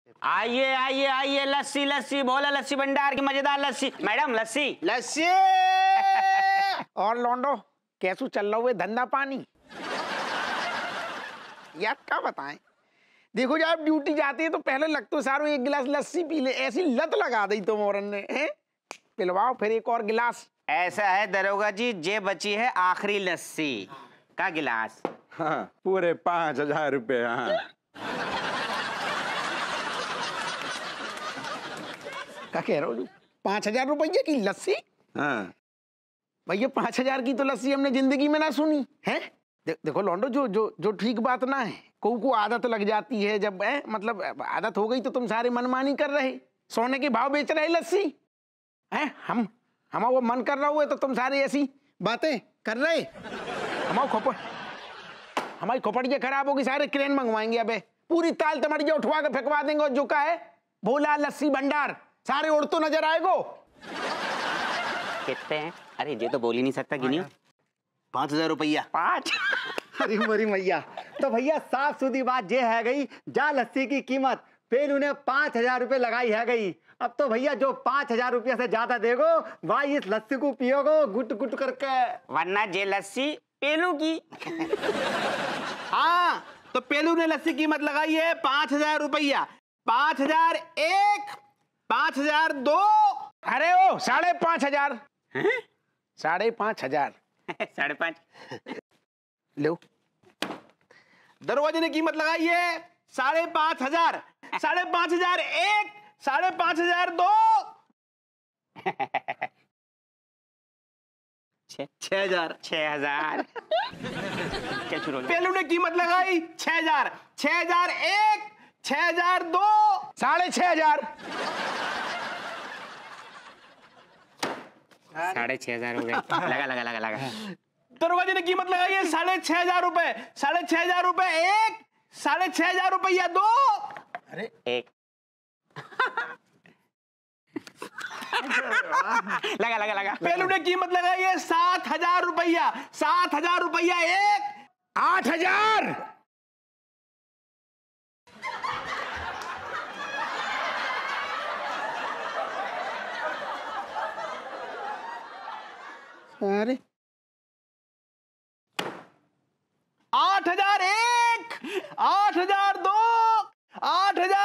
आइए आइए आइए, लस्सी लस्सी, भोला लस्सी भंडार की मजेदार लस्सी। मैडम लस्सी लस्सी। और लौंडो कैसू चल रहा हुआ धंधा पानी? यार क्या बताएं, देखो जब आप ड्यूटी जाते हैं तो पहले लगतो सारो एक गिलास लस्सी पी ले, ऐसी लत लगा दी तो मोरन ने। पिलवाओ फिर एक और गिलास। ऐसा है दरोगा जी, जे बची है आखिरी लस्सी का गिलास। हाँ, पूरे 5,000 रुपए। हाँ, क्या कह रहे हो? 5,000 रुपये की लस्सी? हाँ। भैया 5,000 की तो लस्सी हमने जिंदगी में ना सुनी है। देखो लौंडो, जो जो जो ठीक बात ना है, को आदत लग जाती है जब मतलब आदत हो गई तो तुम सारे मनमानी कर रहे, सोने के भाव बेच रहे लस्सी है। हम वो मन कर रहा हुआ तो तुम सारे ऐसी बातें कर रहे। हमारी खोपड़ियाँ खराब होगी, सारे क्रेन मंगवाएंगे। अबे पूरी ताल तमड़िया उठवा के फेंकवा देंगे और जो का है भोला लस्सी भंडार सारे उड़ तो नजर आएगो। कितने हैं? अरे ये तो बोल ही नहीं सकता, गिनियो। 5,000 रुपया। 5। अरे मरी मैया, तो भैया साफ सुथरी बात ये है गई, जा लस्सी की कीमत फिर उन्हें 5,000 रुपए लगाई है गई। अब तो भैया जो 5,000 रुपया से ज्यादा देगो भाई इस लस्सी को पियोगो गुट गुट करके, वरना ये लस्सी पेलू की। हाँ तो पेलू ने लस्सी कीमत लगाई है 5,000 रुपया। 5,001, 5,002। अरे ओ 5,500। 5,500। 5.5 लो। दरवाजे ने कीमत लगाई है 5,500, 5,501, 5,502। 6,000। 6,000। क्या शुरू? पेलू ने कीमत लगाई 6,000, 6,001, 6,002। 6,500। 6,500 हो गए। लगा लगा लगा लगा। दरवाजे ने कीमत लगाई है 6,500 रुपए। 6,500 रुपए एक, 6,500 रुपया दो। अरे एक। लगा लगा लगा। पेलू ने कीमत लगाई है 7,000 रुपया। 7,000 रुपया एक। 8,000। अरे 8,001, 8,002, 8,003।